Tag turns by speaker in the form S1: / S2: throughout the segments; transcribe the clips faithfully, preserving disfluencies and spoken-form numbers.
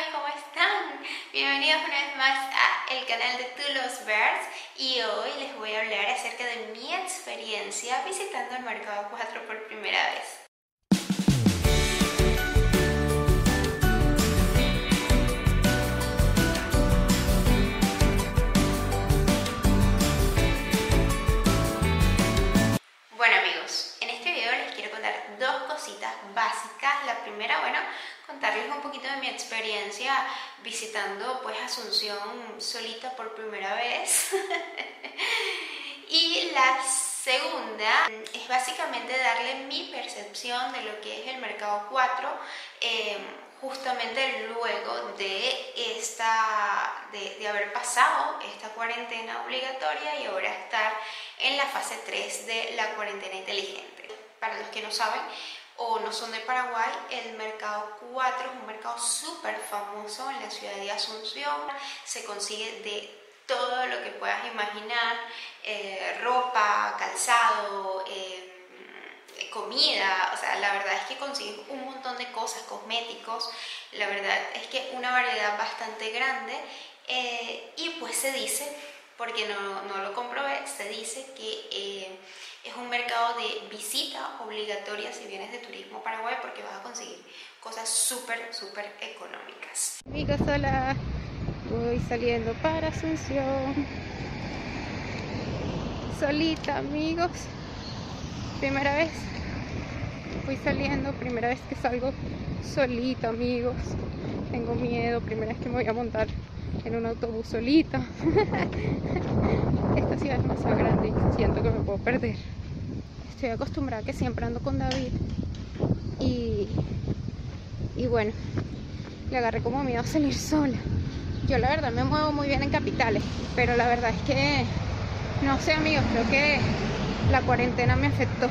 S1: amigos, ¿cómo están? Bienvenidos una vez más a el canal de Tu Los Birds y hoy les voy a hablar acerca de mi experiencia visitando el Mercado cuatro por primera vez. Bueno amigos, en este video les quiero contar dos cositas básicas. La primera, bueno, contarles un poquito de mi experiencia visitando pues Asunción solita por primera vez. Y la segunda es básicamente darle mi percepción de lo que es el Mercado cuatro, eh, justamente luego de, esta, de, de haber pasado esta cuarentena obligatoria y ahora estar en la fase tres de la cuarentena inteligente. Para los que no saben o no son de Paraguay, el Mercado cuatro es un mercado súper famoso en la ciudad de Asunción. Se consigue de todo lo que puedas imaginar, eh, ropa, calzado, eh, comida, o sea, la verdad es que consigues un montón de cosas, cosméticos, la verdad es que una variedad bastante grande, eh, y pues se dice, porque no, no lo comprobé, se dice que eh, es un mercado de visita obligatoria si vienes de turismo a Paraguay, porque vas a conseguir cosas súper, súper económicas.
S2: Amigos, hola, voy saliendo para Asunción, solita amigos, primera vez, voy saliendo, primera vez que salgo solita amigos, tengo miedo, primera vez que me voy a montar en un autobús solita. Esta ciudad es demasiado grande y siento que me puedo perder. Estoy acostumbrada a que siempre ando con David y, y bueno, le agarré como miedo a salir sola. Yo la verdad me muevo muy bien en capitales, pero la verdad es que, no sé amigos, creo que la cuarentena me afectó.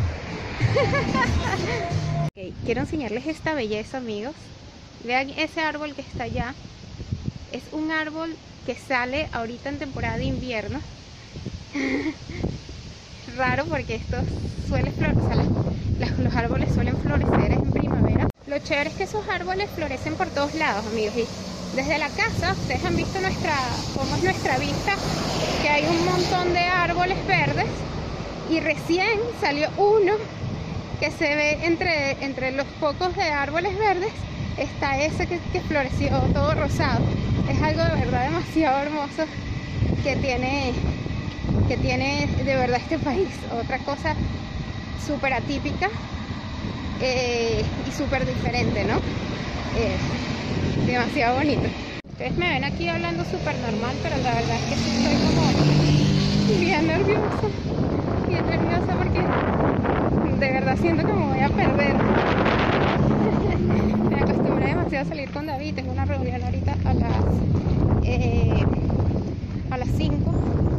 S2: Okay, quiero enseñarles esta belleza amigos. Vean ese árbol que está allá. Es un árbol que sale ahorita en temporada de invierno. Raro porque esto suele florecer, o sea, las, los árboles suelen florecer en primavera. Lo chévere es que esos árboles florecen por todos lados amigos, y desde la casa ustedes han visto nuestra, cómo es nuestra vista, que hay un montón de árboles verdes y recién salió uno que se ve entre, entre los pocos de árboles verdes, está ese que, que floreció todo rosado. Es algo de verdad demasiado hermoso que tiene, que tiene de verdad este país. Otra cosa súper atípica eh, y súper diferente, ¿no? Eh, demasiado bonito. Ustedes me ven aquí hablando súper normal, pero la verdad es que sí estoy como bien nerviosa, bien nerviosa porque de verdad siento que me voy a perder. Me acostumbré demasiado a salir con David. Tengo una reunión ahorita a las eh, a las cinco.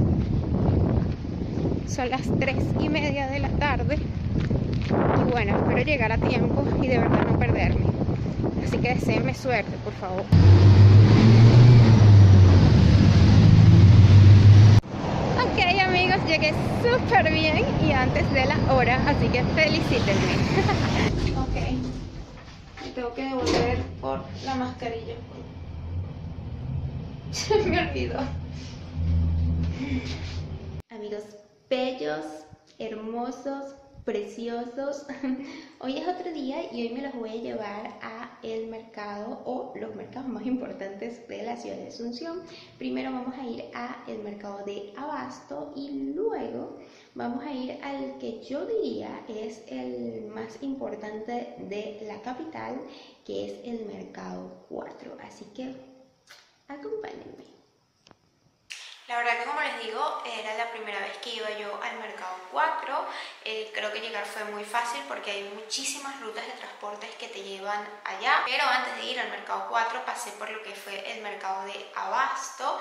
S2: Son las tres y media de la tarde. Y bueno, espero llegar a tiempo y de verdad no perderme. Así que deseenme suerte, por favor. Ok amigos, llegué súper bien y antes de la hora, así que felicítenme. Ok, me tengo que devolver por la mascarilla. Se me olvidó. Amigos bellos, hermosos, preciosos, hoy es otro día y hoy me los voy a llevar a el mercado o los mercados más importantes de la ciudad de Asunción. Primero vamos a ir a el mercado de Abasto y luego vamos a ir al que yo diría es el más importante de la capital, que es el Mercado cuatro, así que acompáñenme.
S1: La verdad que, como les digo, era la primera vez que iba yo al Mercado cuatro. Eh, creo que llegar fue muy fácil porque hay muchísimas rutas de transportes que te llevan allá. Pero antes de ir al Mercado cuatro pasé por lo que fue el Mercado de Abasto.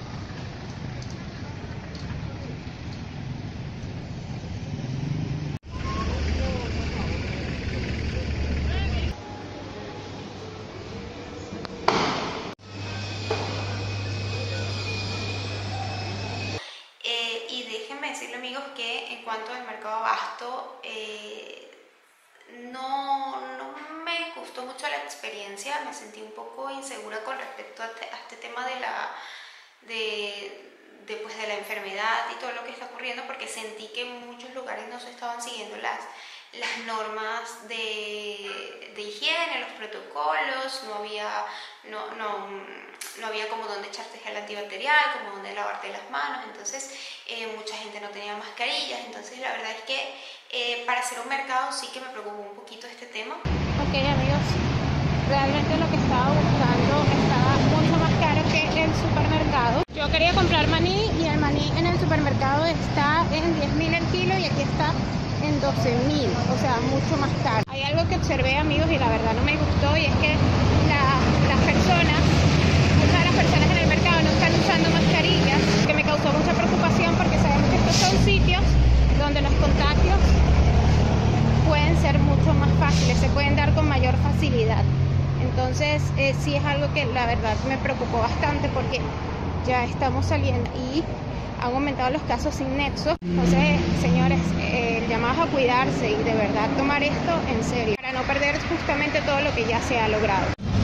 S1: Decirle amigos que en cuanto al Mercado Abasto, eh, no, no me gustó mucho la experiencia, me sentí un poco insegura con respecto a este, a este tema de la, de, de, pues, de la enfermedad y todo lo que está ocurriendo, porque sentí que en muchos lugares no se estaban siguiendo las, las normas de, de higiene, los protocolos, no había, no, no, no había como donde echarte gel antibacterial, como donde lavarte las manos, entonces eh, mucha gente no tenía mascarillas, entonces la verdad es que eh, para hacer un mercado sí que me preocupó un poquito este tema.
S2: Ok, amigos, realmente lo que estaba buscando estaba mucho más caro que el supermercado. Yo quería comprar maní y el maní en el supermercado está en diez mil el kilo y aquí está en doce mil, o sea, mucho más caro. Hay algo que observé, amigos, y la verdad no me gustó, y es que la, las personas, muchas de las personas en el mercado no están usando mascarillas, que me causó mucha preocupación porque sabemos que estos son sitios donde los contagios pueden ser mucho más fáciles, se pueden dar con mayor facilidad. Entonces eh, sí es algo que la verdad me preocupó bastante porque ya estamos saliendo y han aumentado los casos sin nexo. Entonces, señores, eh, el llamado a cuidarse y de verdad tomar esto en serio para no perder justamente todo lo que ya se ha logrado.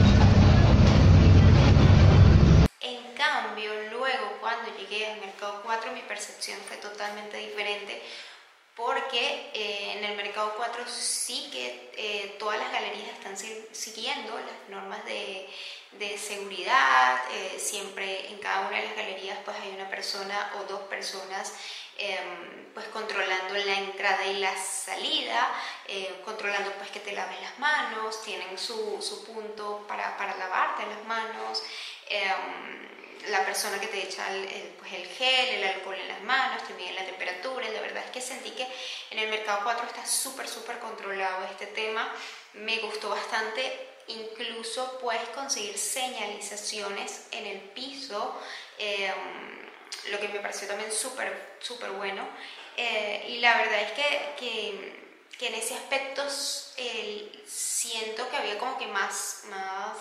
S1: En cambio, luego cuando llegué al Mercado cuatro mi percepción fue totalmente diferente, porque eh, en el Mercado cuatro sí que eh, todas las galerías están siguiendo las normas de, de seguridad, eh, siempre en cada una de las galerías pues hay una persona o dos personas eh, pues controlando la entrada y la salida, eh, controlando pues que te laves las manos, tienen su, su punto para, para lavarte las manos, eh, la persona que te echa el, el, pues el gel, el alcohol en las manos, te miden la temperatura. La verdad es que sentí que en el Mercado cuatro está súper, súper controlado este tema. Me gustó bastante. Incluso puedes conseguir señalizaciones en el piso, eh, lo que me pareció también súper, súper bueno. Eh, y la verdad es que, que, que en ese aspecto eh, siento que había como que más, más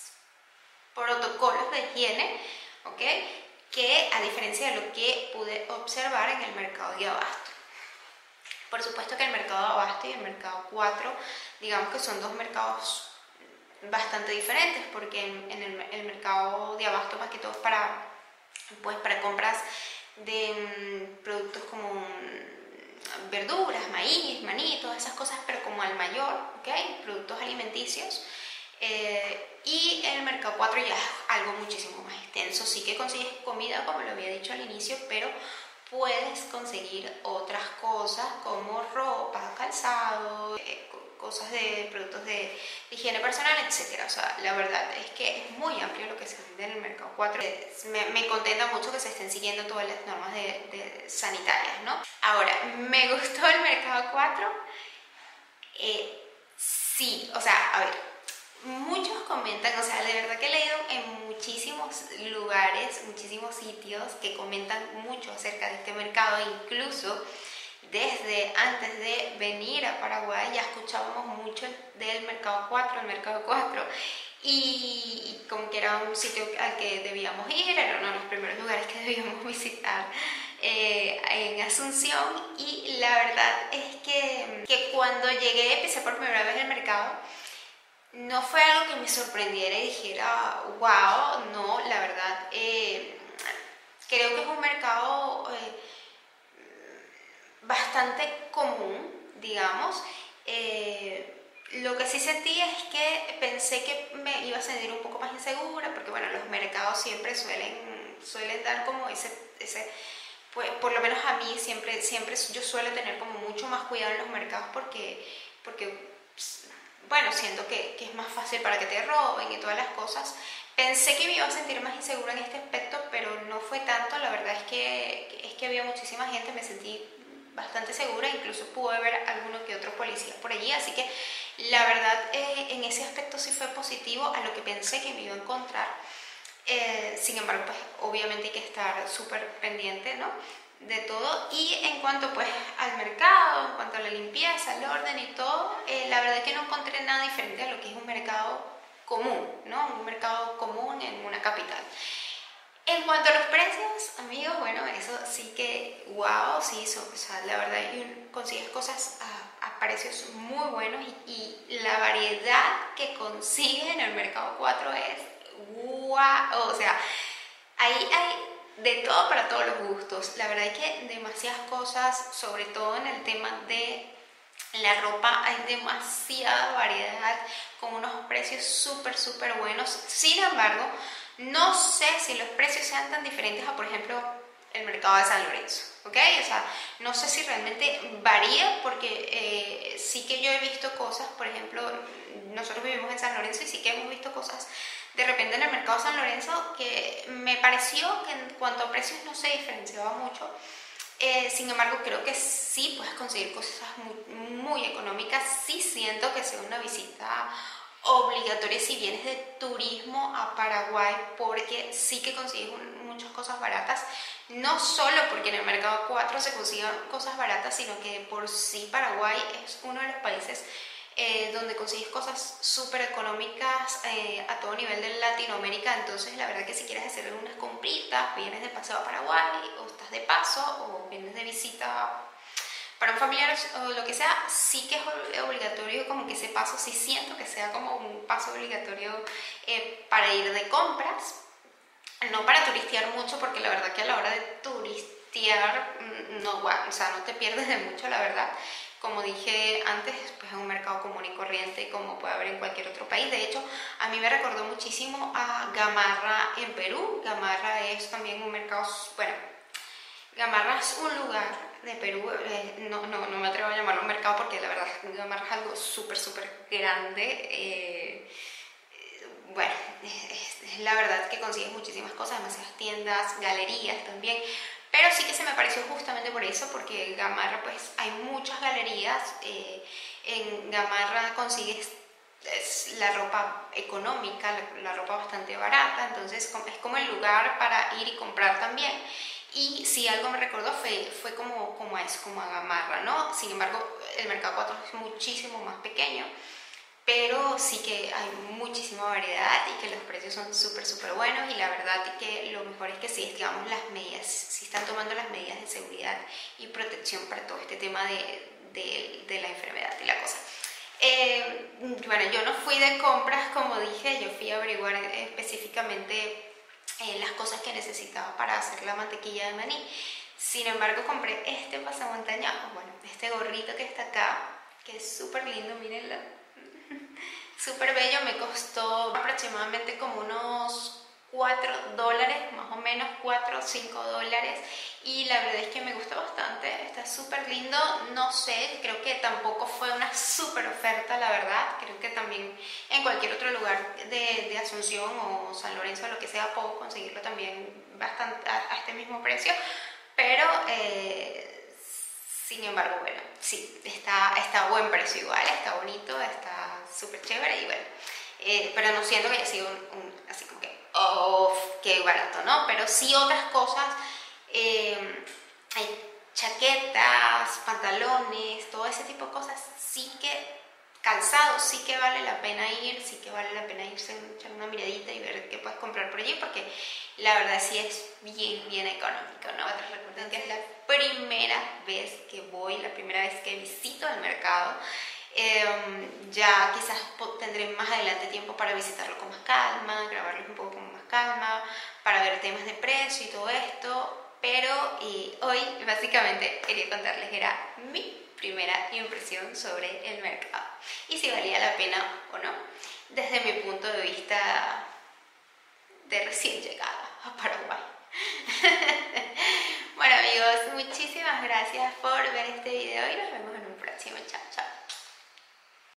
S1: protocolos de higiene, ¿ok? Que a diferencia de lo que pude observar en el mercado de abasto. Por supuesto que el mercado de abasto y el mercado cuatro, digamos que son dos mercados bastante diferentes, porque en, en el, el mercado de abasto más que todo es para, pues, para compras de um, productos como um, verduras, maíz, maní, todas esas cosas, pero como al mayor, ¿ok? Productos alimenticios. Eh, y en el Mercado cuatro ya es algo muchísimo más extenso. Sí que consigues comida, como lo había dicho al inicio, pero puedes conseguir otras cosas como ropa, calzado, eh, cosas de productos de higiene personal, etcétera. O sea, la verdad es que es muy amplio lo que se vende en el Mercado cuatro. Me, me contenta mucho que se estén siguiendo todas las normas de, de sanitarias, ¿no? Ahora, ¿me gustó el Mercado cuatro? Eh, sí, o sea, a ver, muchos comentan, o sea, de verdad que he leído en muchísimos lugares, muchísimos sitios que comentan mucho acerca de este mercado, incluso desde antes de venir a Paraguay ya escuchábamos mucho del Mercado cuatro, el Mercado cuatro, y, y como que era un sitio al que debíamos ir, era uno de los primeros lugares que debíamos visitar eh, en Asunción, y la verdad es que, que cuando llegué, empecé por primera vez el mercado, no fue algo que me sorprendiera y dijera, wow, no, la verdad, eh, creo que es un mercado eh, bastante común, digamos. Eh, lo que sí sentí es que pensé que me iba a sentir un poco más insegura, porque bueno, los mercados siempre suelen, suelen dar como ese, ese pues, por lo menos a mí siempre, siempre yo suelo tener como mucho más cuidado en los mercados porque, porque bueno, siento que, que es más fácil para que te roben y todas las cosas. Pensé que me iba a sentir más insegura en este aspecto, pero no fue tanto. La verdad es que, es que había muchísima gente, me sentí bastante segura, incluso pude ver alguno que otro policía por allí, así que la verdad eh, en ese aspecto sí fue positivo a lo que pensé que me iba a encontrar. Eh, sin embargo, pues obviamente hay que estar súper pendiente, ¿no?, de todo. Y en cuanto pues al mercado, en cuanto a la limpieza, el orden y todo, eh, la verdad es que no encontré nada diferente a lo que es un mercado común, ¿no?, un mercado común en una capital. En en cuanto a los precios, amigos, bueno, eso sí que, wow, sí, eso, o sea, la verdad, consigues cosas a, a precios muy buenos y, y la variedad que consigues en el Mercado cuatro es, wow, o sea, ahí hay de todo para todos los gustos. La verdad es que demasiadas cosas, sobre todo en el tema de la ropa, hay demasiada variedad con unos precios súper, súper buenos. Sin embargo, no sé si los precios sean tan diferentes a, por ejemplo, el mercado de San Lorenzo, ¿ok? O sea, no sé si realmente varía, porque eh, sí que yo he visto cosas, por ejemplo, nosotros vivimos en San Lorenzo y sí que hemos visto cosas de repente en el mercado de San Lorenzo que me pareció que en cuanto a precios no se diferenciaba mucho. Eh, sin embargo, creo que sí puedes conseguir cosas muy, muy económicas. Sí siento que sea una visita obligatoria si vienes de turismo a Paraguay, porque sí que consigues un, muchas cosas baratas, no solo porque en el Mercado cuatro se consigan cosas baratas, sino que por sí Paraguay es uno de los países eh, donde consigues cosas súper económicas eh, a todo nivel de Latinoamérica. Entonces la verdad que si quieres hacer unas compritas, vienes de paseo a Paraguay o estás de paso o vienes de visita para un familiar o lo que sea, sí que es obligatorio como que ese paso, sí siento que sea como un paso obligatorio eh, para ir de compras, no para turistear mucho, porque la verdad que a la hora de turistear no, o sea, no te pierdes de mucho, la verdad. Como dije antes, pues es un mercado común y corriente como puede haber en cualquier otro país. De hecho, a mí me recordó muchísimo a Gamarra en Perú. Gamarra es también un mercado, bueno, Gamarra es un lugar de Perú, eh, no, no, no me atrevo a llamarlo un mercado porque la verdad Gamarra es algo súper, súper grande. Eh, bueno, es, es la verdad que consigues muchísimas cosas, demasiadas tiendas, galerías también, pero sí que se me pareció justamente por eso, porque en Gamarra pues hay muchas galerías. Eh, en Gamarra consigues es la ropa económica, la, la ropa bastante barata, entonces es como el lugar para ir y comprar también. Y si algo me recordó fue, fue como, como a eso, como a Gamarra, ¿no? Sin embargo, el Mercado cuatro es muchísimo más pequeño, pero sí que hay muchísima variedad y que los precios son súper, súper buenos. Y la verdad que lo mejor es que sí, digamos, las medidas, si están tomando las medidas de seguridad y protección para todo este tema de, de, de la enfermedad y la cosa. Eh, bueno, yo no fui de compras, como dije, yo fui a averiguar específicamente Eh, las cosas que necesitaba para hacer la mantequilla de maní. Sin embargo, compré este pasamontañas, bueno, este gorrito que está acá, que es súper lindo, mírenlo, súper bello. Me costó aproximadamente como unos cuatro dólares, más o menos cuatro o cinco dólares, y la verdad es que me gusta bastante, está súper lindo. No sé, creo que tampoco fue una súper oferta, la verdad. Creo que también en cualquier otro lugar de, de Asunción o San Lorenzo, lo que sea, puedo conseguirlo también bastante a, a este mismo precio, pero eh, sin embargo, bueno, sí, está, está a buen precio igual, está bonito, está súper chévere y bueno, eh, pero no siento que haya sido un, un, así como que oh, qué barato, ¿no? Pero sí otras cosas, eh, hay chaquetas, pantalones, todo ese tipo de cosas, sí que calzado, sí que vale la pena ir, sí que vale la pena irse, echar una miradita y ver qué puedes comprar por allí, porque la verdad sí es bien, bien económico, ¿no? Recuerden que es la primera vez que voy, la primera vez que visito el mercado. Eh, ya quizás tendré más adelante tiempo para visitarlo con más calma, grabarlo un poco con más calma, para ver temas de precio y todo esto, pero y hoy básicamente quería contarles, era mi primera impresión sobre el mercado y si valía la pena o no, desde mi punto de vista de recién llegada a Paraguay. Bueno amigos, muchísimas gracias por ver este video y nos vemos en un próximo. Chao.